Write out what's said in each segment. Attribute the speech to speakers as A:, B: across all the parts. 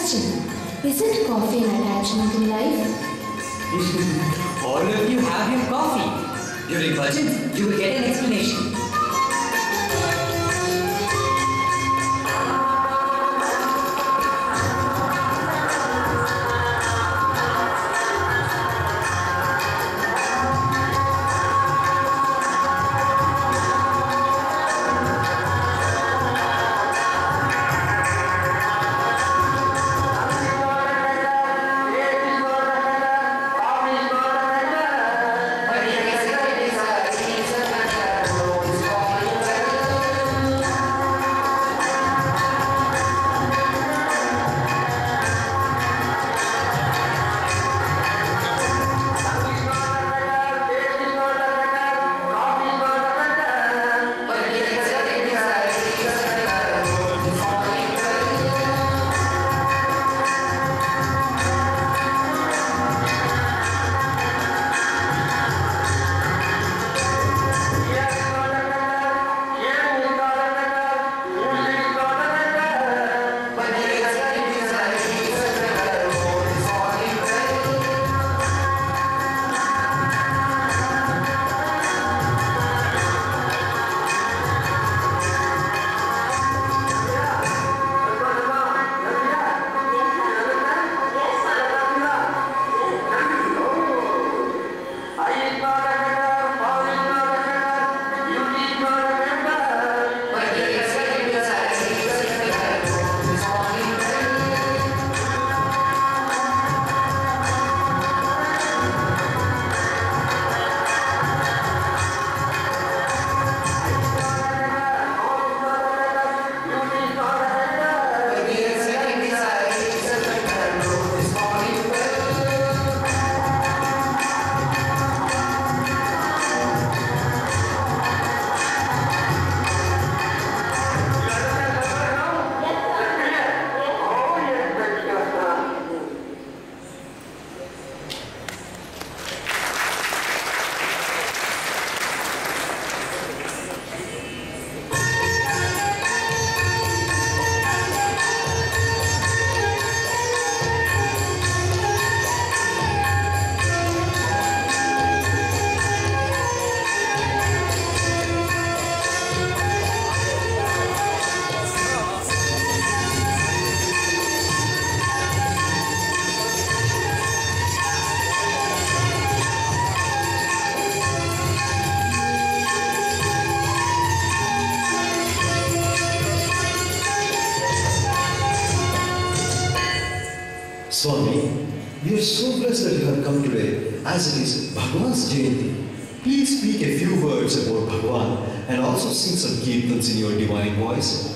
A: question. Isn't coffee an attachment in life?
B: All of you have your coffee. During bhajans, you will get an explanation.
C: Swami, we are so blessed that you have come today, as it is Bhagwan's Jayanti. Please speak a few words about Bhagwan and also sing some kirtans in your divine voice.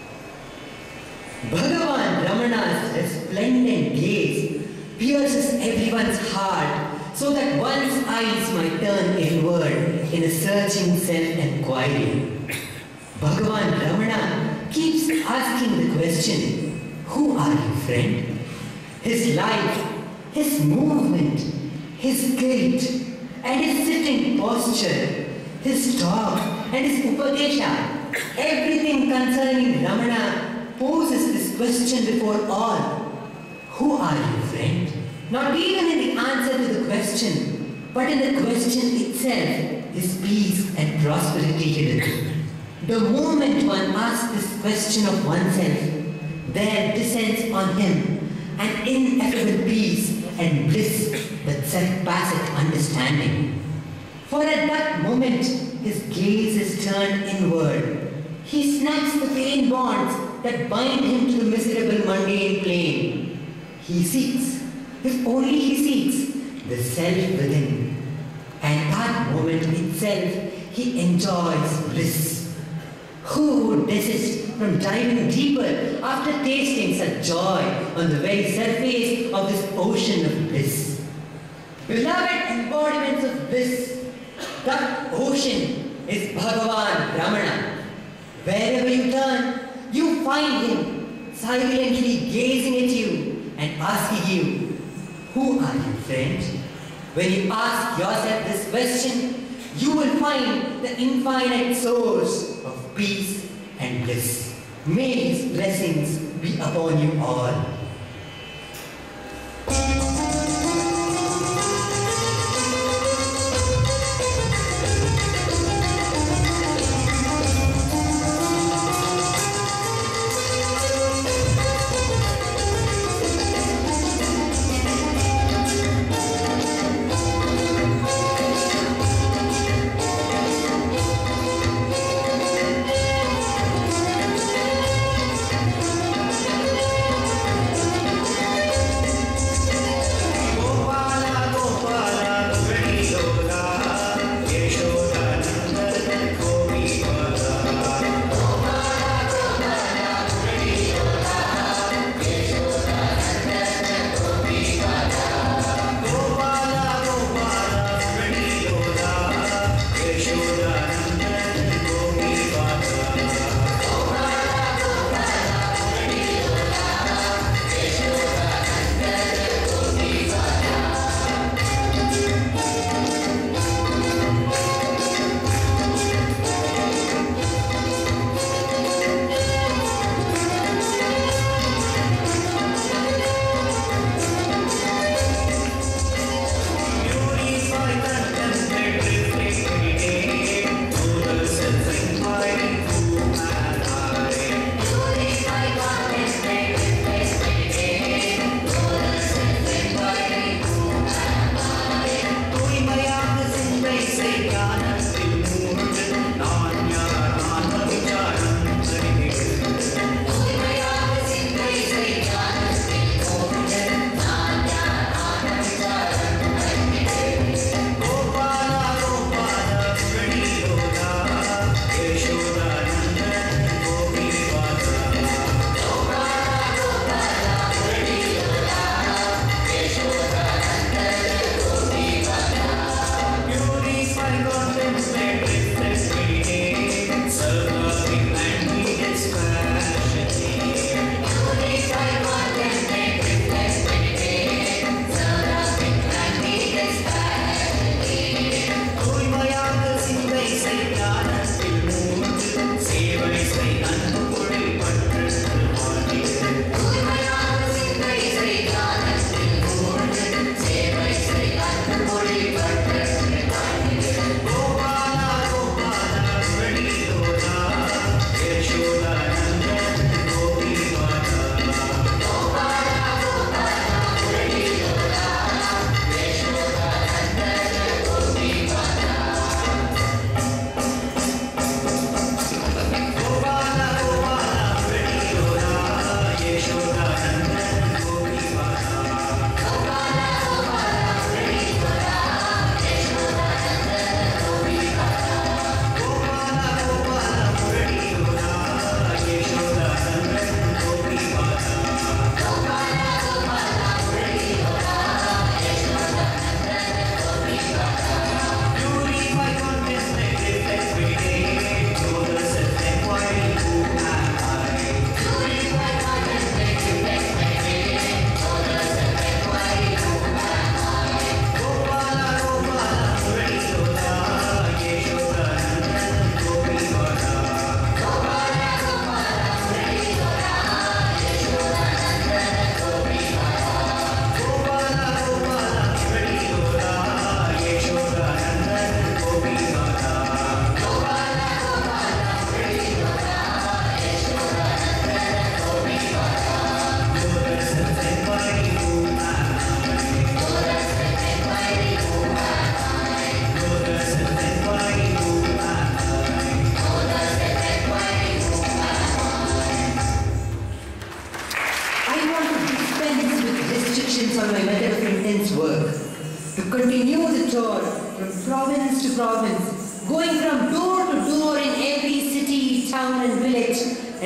D: Bhagavan Ramana's resplendent gaze pierces everyone's heart so that one's eyes might turn inward in a searching self-inquiry. Bhagavan Ramana keeps asking the question, who are you, friend? His life, his movement, his gait, and his sitting posture, his talk and his upadesha, everything concerning Ramana poses this question before all. Who are you, friend? Not even in the answer to the question, but in the question itself is peace and prosperity hidden. The moment one asks this question of oneself, there descends on him an ineffable peace and bliss that surpasses understanding. For at that moment, his gaze is turned inward. He snaps the vain bonds that bind him to the miserable mundane plane. He seeks, if only he seeks, the self within. And that moment itself, he enjoys bliss. Who would desist from diving deeper after tasting such joy on the very surface of this ocean of bliss? Beloved embodiments of bliss, that ocean is Bhagavan Ramana. Wherever you turn, you find him silently gazing at you and asking you, who are you, friend? When you ask yourself this question, you will find the infinite source of peace and bliss. May his blessings be upon you all.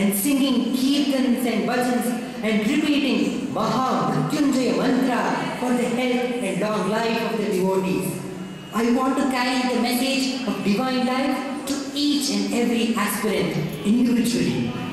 D: and singing kirtans and bhajans and repeating Maha Mrityunjaya mantra for the health and long life of the devotees. I want to carry the message of divine life to each and every aspirant individually.